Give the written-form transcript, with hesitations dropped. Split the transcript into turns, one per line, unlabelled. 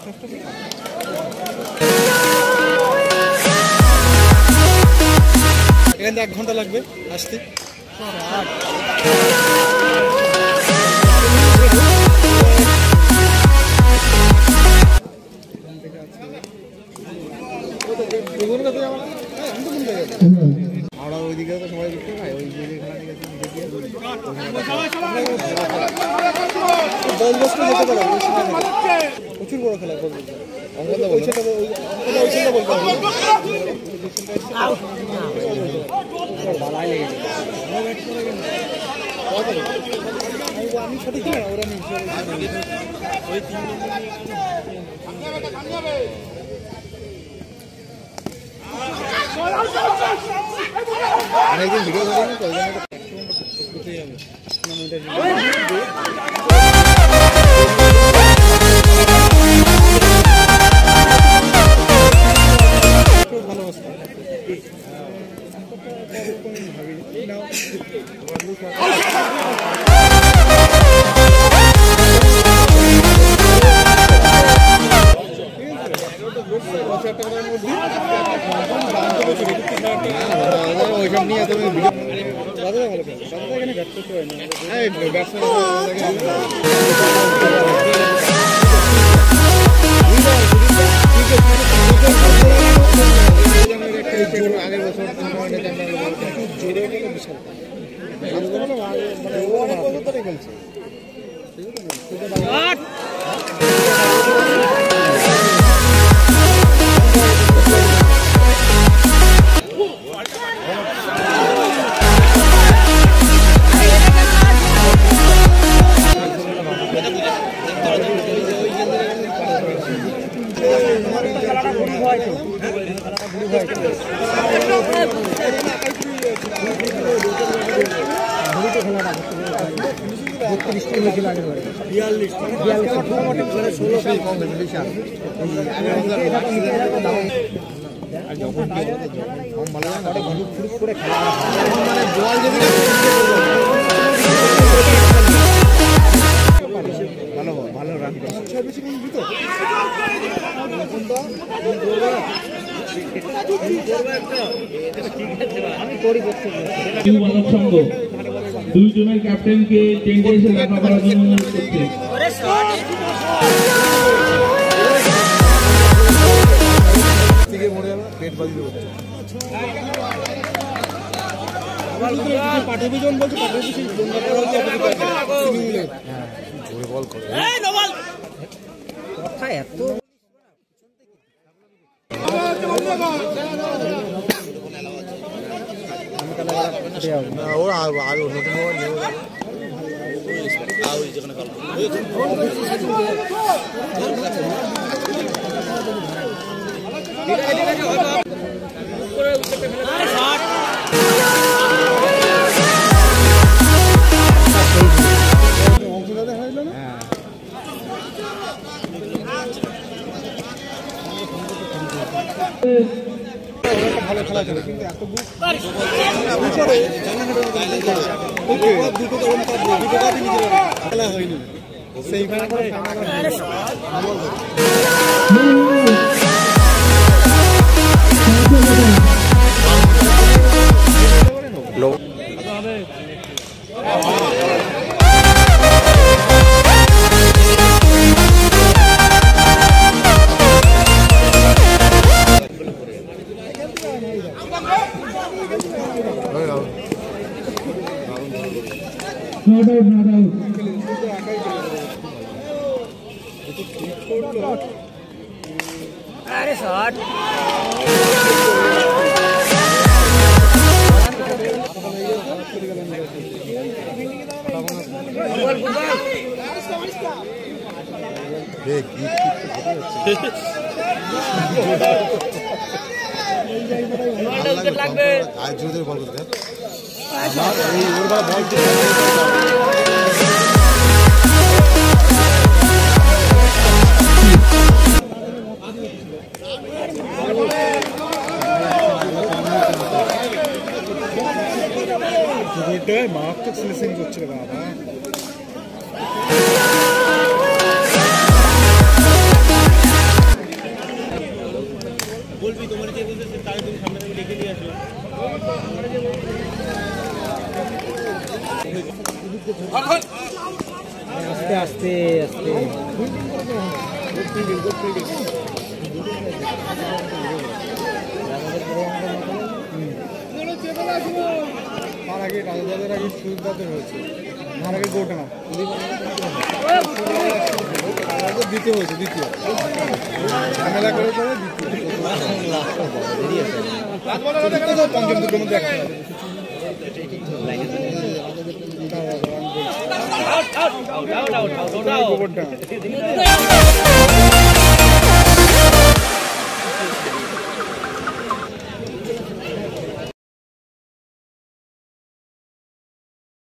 এখানে 1 ঘন্টা লাগবে আসতে। আমরা ওইদিকে তো সবাই দেখতে পাই, ওই যে খেলা থেকে প্রচুর বড় খেলা আমি সঠিক না ওরা অনেকদিন ভিডিও করতে হবে। আগের বছর খেলছে ভালো রান
দুইজনের ক্যাপ্টেনকে টেন্টে এসে দেখা করার জন্য অনুরোধ করছে। ভালো খেলা ছিল কিন্তু এত খেলা হয়নি সেইখানে
अरे शॉट
মারাত্মক সিলেকশন করছিল বাবা তার আগে রাজাদের আগে সুবিধাদের হয়েছে, তার আগে গোটা না দ্বিতীয় হয়েছে, দ্বিতীয় ঝামেলা করে পরে দ্বিতীয় পঞ্চম দুটোর মধ্যে একটা গোবরটা